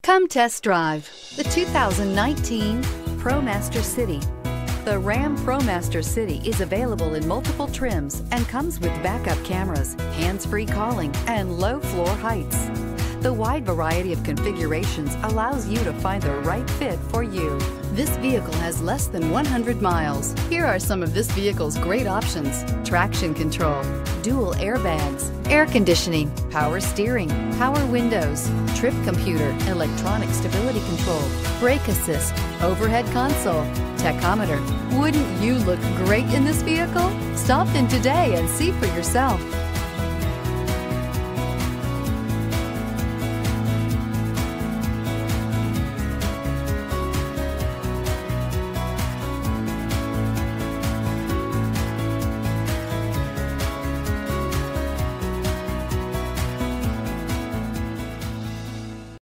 Come test drive the 2019 ProMaster City. The Ram ProMaster City is available in multiple trims and comes with backup cameras, hands-free calling, and low floor heights. The wide variety of configurations allows you to find the right fit for you. This vehicle has less than 100 miles. Here are some of this vehicle's great options: traction control, dual airbags, air conditioning, power steering, power windows, trip computer, electronic stability control, brake assist, overhead console, tachometer. Wouldn't you look great in this vehicle? Stop in today and see for yourself.